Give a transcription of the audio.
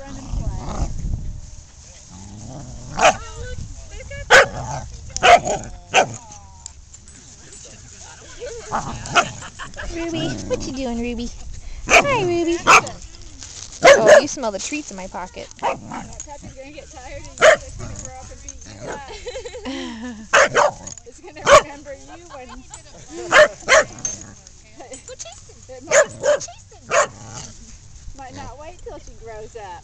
run and play. Ruby, what you doing, Ruby? Hi, Ruby. Oh, you smell the treats in my pocket. Pappy's gonna get tired of you. It's gonna grow up and beat you up. It's gonna remember you when. It might not wait till she grows up.